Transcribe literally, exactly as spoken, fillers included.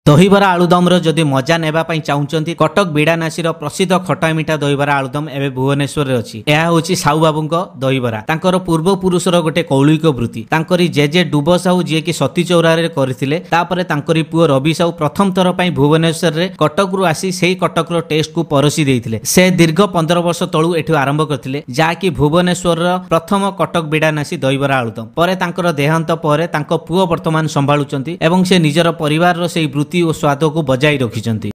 दहीबरा आलुदम जदि मजा नेबाई चाहूँगी कटक बिड़ानासी प्रसिद्ध खटा मिठा दहीबरा आलुदम एवं भुवनेश्वर अच्छी यह हूँ साहू बाबू दहीबरा तांकर पूर्व पुरुषर गोटे कौलिक वृत्ति तांकरी जेजे डुब साहू जी की सती चौरारे करथिले तापरे तांकरी पुओ रवि साहू प्रथम थर पर भुवनेश्वर रे कटक रु आसी सेही कटक टेस्ट को परसी देइथिले से दीर्घ पंद्रह वर्ष तलू एठू आरंभ करथिले जाकी भुवनेश्वर प्रथम कटक बिड़ानासी दहीबरा आलुदम परे तांकर देहांत परे तांको पुओ वर्तमान संभाळुचंती एवं से निजर परिवार रो सेही वृत्ति और स्वाद को बजाय रखिंट।